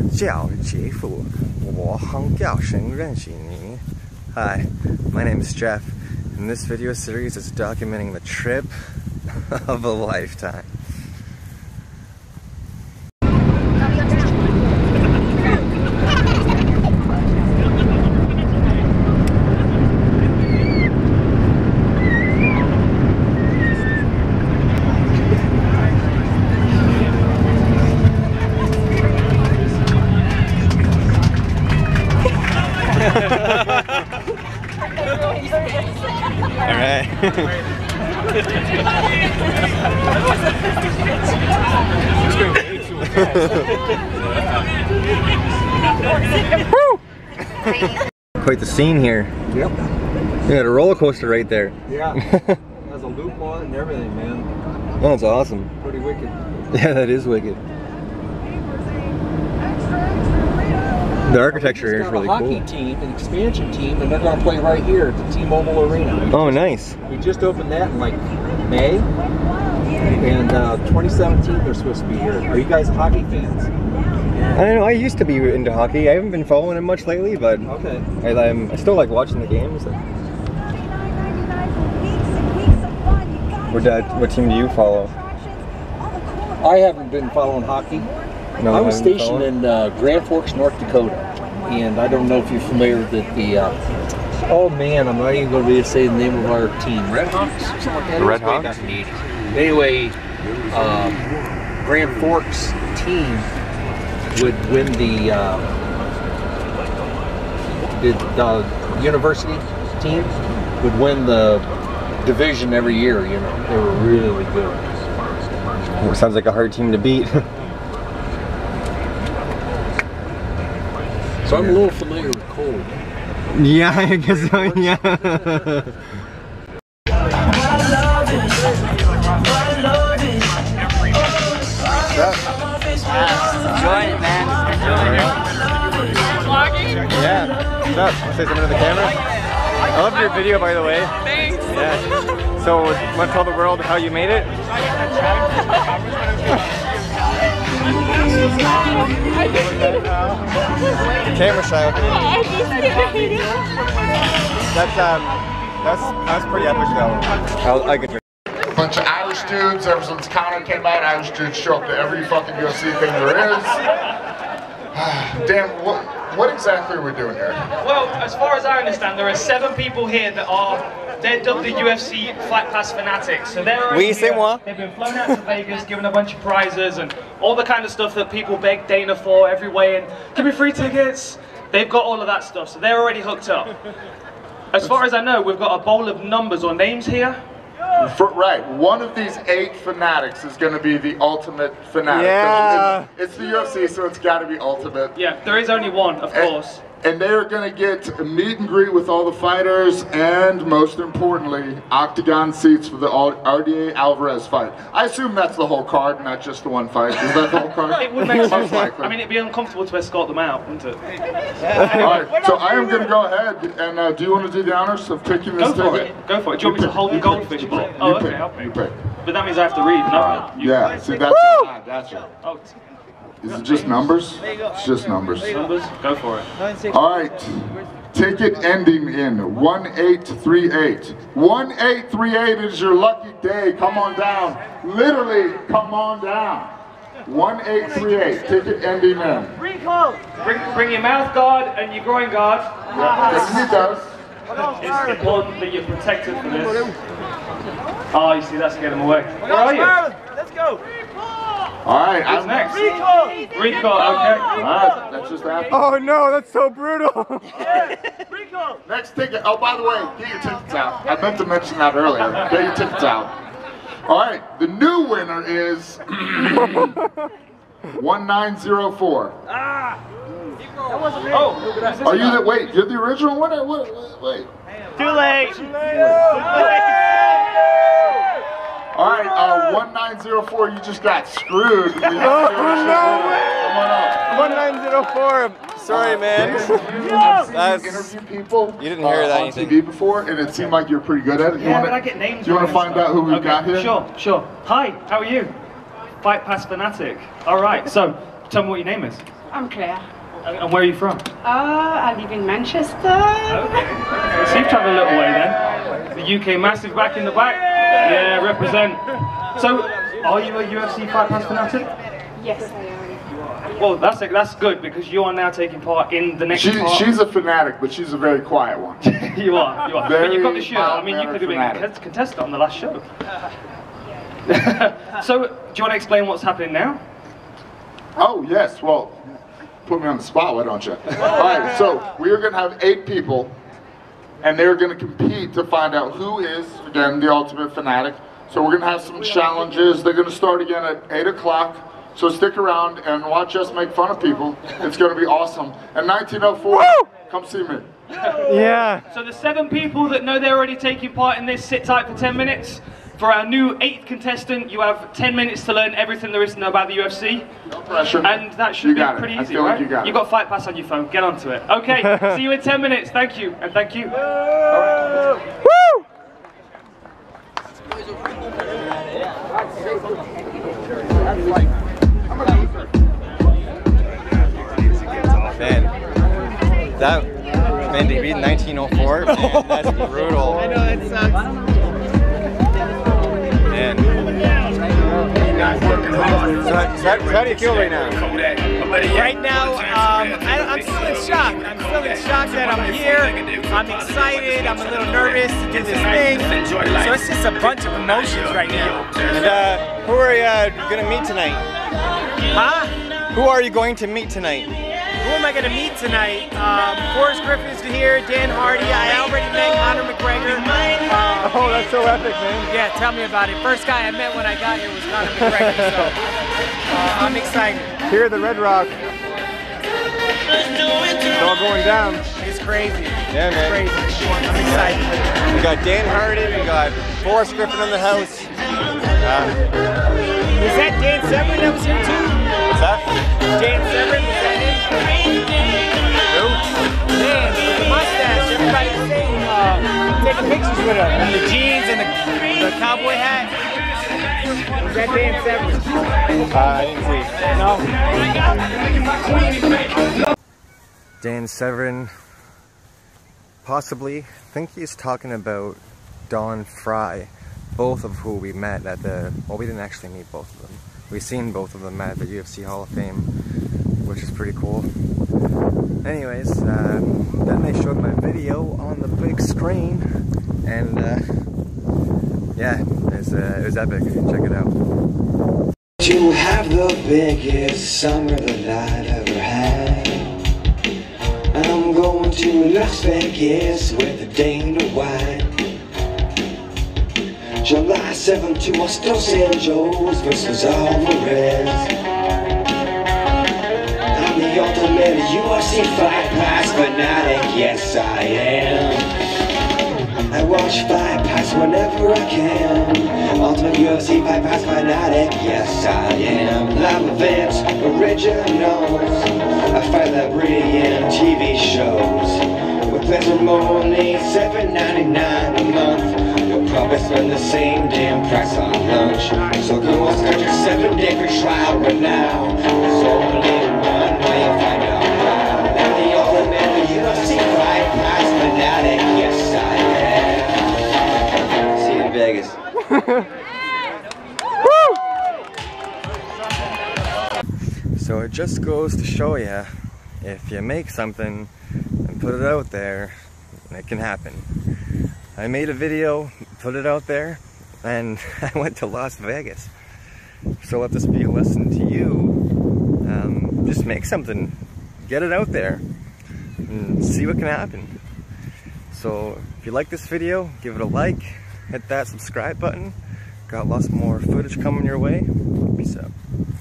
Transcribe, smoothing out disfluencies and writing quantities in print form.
叫杰夫，我很高兴认识你。Hi, my name is Jeff, and this video series is documenting the trip of a lifetime. Alright. Quite the scene here. Yep. You got a roller coaster right there. Yeah. Has a loop on it and everything, man. Oh, that's awesome. Pretty wicked. Yeah, that is wicked. The architecture here is really cool. We just got a hockey team, an expansion team, and they're going to play right here at the T-Mobile Arena. Oh, nice. We just opened that in like May, and 2017 they're supposed to be here. Are you guys hockey fans? I don't know. I used to be into hockey. I haven't been following it much lately, but okay. I still like watching the games. What team do you follow? I haven't been following hockey. No, I was stationed in Grand Forks, North Dakota, and I don't know if you're familiar with the, oh man, I'm not even going to be able to say the name of our team. Red Hawks? Something like that. The Red Hawks? Anyway, Grand Forks team would win the university team would win the division every year, you know. They were really good. It sounds like a hard team to beat. So I'm a little familiar with cold. Yeah, I guess so, yeah. Enjoying it, man. Yeah. What's up? Want to say something to the camera? I love your video, by the way. Thanks. Yeah. So, want to tell the world how you made it? Camera shy. That's pretty epic though. I could. Bunch of Irish dudes, ever since Connor came out, Irish dudes show up to every fucking UFC thing there is. Dan, what exactly are we doing here? Well, as far as I understand, there are 7 people here that they're dubbed the UFC Fight Pass Fanatics. So they're Oui, c'est moi. They've been flown out to Vegas, given a bunch of prizes and all the kind of stuff that people beg Dana for every way, and give me free tickets. They've got all of that stuff, so they're already hooked up. As far as I know, we've got a bowl of numbers or names here. Right, one of these 8 fanatics is going to be the ultimate fanatic. Yeah. It's the UFC, so it's got to be ultimate. Yeah, there is only one, of course. And they are going to get a meet and greet with all the fighters, and most importantly, octagon seats for the RDA Alvarez fight. I assume that's the whole card, not just the one fight. Is that the whole card? It would make sense. I mean, it'd be uncomfortable to escort them out, wouldn't it? Alright, so I am going to go ahead, and do you want to do the honors of picking this ticket? Go for it. Do you want me to hold the goldfish ball? Oh, okay, I'll pick. But that means I have to read, no? Yeah, see, that's right. Oh. Is it just numbers? It's just numbers. Numbers? Go for it. Alright, ticket ending in 1838. 1838 is your lucky day. Come on down. Literally, come on down. 1838, ticket ending in. Bring your mouth guard and your groin guard. Yes, he does. It's important that you're protected from this. Oh, you see, that's getting them away. Where are you? Let's go. Alright, Who's next? Rico, okay. Alright, that's just happened. Oh no, that's so brutal. Next ticket. Oh, by the way, get your tickets out. I meant to mention that earlier. Get your tickets out. Alright, the new winner is 1904. Oh, are you the, wait, you're the original winner? Wait. Too late. Alright, 1904, you just got screwed. Oh no! 1904. Sorry, man. I've seen you interview people You didn't hear that on TV before, and it seemed like you're pretty good at it. yeah, but I get names. Do you want to find out who we've got here? Sure. Hi, how are you? Fight Pass Fanatic. All right, so tell me what your name is. I'm Claire. And where are you from? I live in Manchester. Okay. So you've travelled a little way then. The UK massive back in the back. Yeah, represent. So, are you a UFC Fight Pass fanatic? Yes, I am. Well, that's good because you are now taking part in the next part. She's a fanatic, but she's a very quiet one. You are. Very but you've got the shirt. I mean, you mild-mannered could have been a contestant on the last show. So, do you want to explain what's happening now? Oh, yes. Well, put me on the spot, why don't you? All right, so we are going to have 8 people, and they're going to compete to find out who is, again, the ultimate fanatic. So we're going to have some challenges. They're going to start again at 8 o'clock. So stick around and watch us make fun of people. It's going to be awesome. And 1904, come see me. Yeah. So the 7 people that know they're already taking part in this, sit tight for 10 minutes. For our new 8th contestant, you have 10 minutes to learn everything there is to know about the UFC. No pressure. And that should be pretty easy, right? Like You've got Fight Pass on your phone. Get onto it. Okay, see you in 10 minutes. Thank you, and thank you. All right. Woo! Man, to beat 1904, man, that's brutal. I know, that sucks. Man. So how do you feel right now? Right now, I'm still in shock. I'm still in shock that I'm here. I'm excited. I'm a little nervous to do this thing. So it's just a bunch of emotions right now. And who are you going to meet tonight? Huh? Who are you going to meet tonight? Who am I going to meet tonight? Forrest Griffin's here, Dan Hardy. I already met Conor McGregor. Oh, that's so epic, man. Yeah, tell me about it. First guy I met when I got here was Conor McGregor, so I'm excited. Here at the Red Rock. It's all going down. It's crazy. Yeah, man. It's crazy. I'm excited. We got Dan Hardy, we got Forrest Griffin in the house. Was that Dan Severn that was here too? What's that? Dan Severn, was that him? Who? Man, with the mustache, everybody was saying, taking pictures with him. And the jeans and the cowboy hat. Was that Dan Severn? I didn't see. No? Dan Severn, possibly. I think he's talking about Don Fry, both of who we met at the, well, we didn't actually meet both of them. We've seen both of them at the UFC Hall of Fame, which is pretty cool. Anyways, then they showed my video on the big screen, and yeah, it was epic. Check it out. To have the biggest summer that I've ever had. I'm going to Las Vegas with Dana White. July 7th to Los Angeles versus Alvarez. I'm the ultimate UFC Fight Pass fanatic, yes I am. I watch Fight Pass whenever I can. Ultimate UFC Fight Pass fanatic, yes I am. Live events, originals, I fight celebrity and TV shows. With pleasure only $7.99 a month. You'll probably spend the same damn price on lunch. So go and start your 7-day free trial right now. There's only one way to find out how. I'm the ultimate UFC Fight Pass fanatic, yes I am. See you in Vegas. So it just goes to show you, if you make something and put it out there, it can happen. I made a video, put it out there, and I went to Las Vegas. So let this be a lesson to you. Just make something, get it out there, and see what can happen. So if you like this video, give it a like, hit that subscribe button. Got lots more footage coming your way. Peace out.